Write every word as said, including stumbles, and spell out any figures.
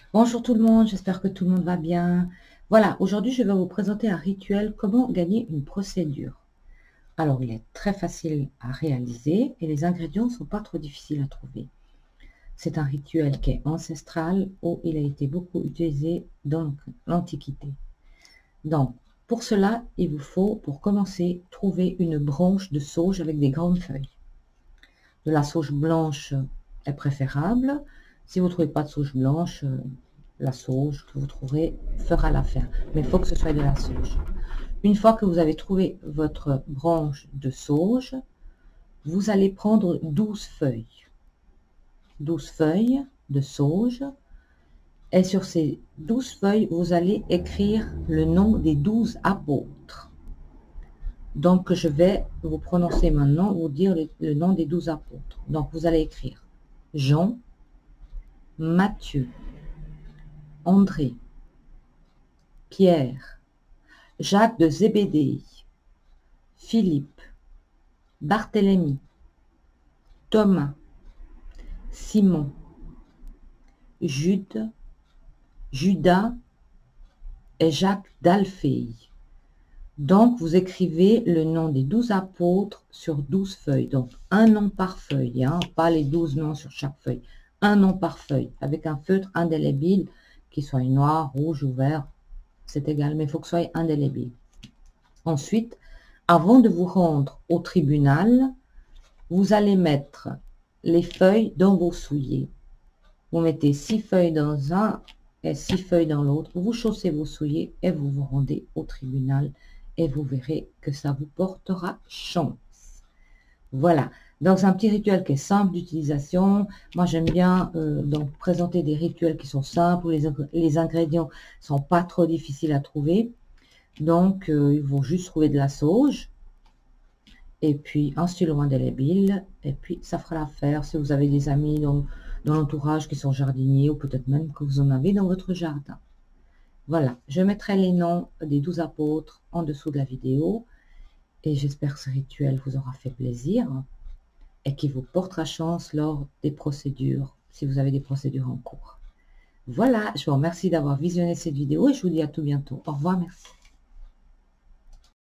Bonjour tout le monde, j'espère que tout le monde va bien. Voilà, aujourd'hui je vais vous présenter un rituel, comment gagner une procédure. Alors il est très facile à réaliser et les ingrédients ne sont pas trop difficiles à trouver. C'est un rituel qui est ancestral où il a été beaucoup utilisé dans l'Antiquité. Donc pour cela, il vous faut pour commencer trouver une branche de sauge avec des grandes feuilles. De la sauge blanche est préférable. Si vous ne trouvez pas de sauge blanche, la sauge que vous trouverez fera l'affaire. Mais il faut que ce soit de la sauge. Une fois que vous avez trouvé votre branche de sauge, vous allez prendre douze feuilles. douze feuilles de sauge. Et sur ces douze feuilles, vous allez écrire le nom des douze apôtres. Donc, je vais vous prononcer maintenant, vous dire le, le nom des douze apôtres. Donc, vous allez écrire Jean, Matthieu, André, Pierre, Jacques de Zébédée, Philippe, Barthélemy, Thomas, Simon, Jude, Judas et Jacques d'Alphée. Donc, vous écrivez le nom des douze apôtres sur douze feuilles. Donc, un nom par feuille, hein, pas les douze noms sur chaque feuille. Un nom par feuille, avec un feutre indélébile, qui soit noir, rouge ou vert, c'est égal, mais il faut que ce soit indélébile. Ensuite, avant de vous rendre au tribunal, vous allez mettre les feuilles dans vos souliers. Vous mettez six feuilles dans un et six feuilles dans l'autre. Vous chaussez vos souliers et vous vous rendez au tribunal et vous verrez que ça vous portera chance. Voilà, dans un petit rituel qui est simple d'utilisation. Moi, j'aime bien euh, donc présenter des rituels qui sont simples, où les, les ingrédients ne sont pas trop difficiles à trouver. Donc, euh, ils vont juste trouver de la sauge et puis un stylo indélébile, et puis ça fera l'affaire. Si vous avez des amis dans, dans l'entourage qui sont jardiniers, ou peut-être même que vous en avez dans votre jardin. Voilà, je mettrai les noms des douze apôtres en dessous de la vidéo, et j'espère que ce rituel vous aura fait plaisir, et qu'il vous portera chance lors des procédures, si vous avez des procédures en cours. Voilà, je vous remercie d'avoir visionné cette vidéo, et je vous dis à tout bientôt. Au revoir, merci.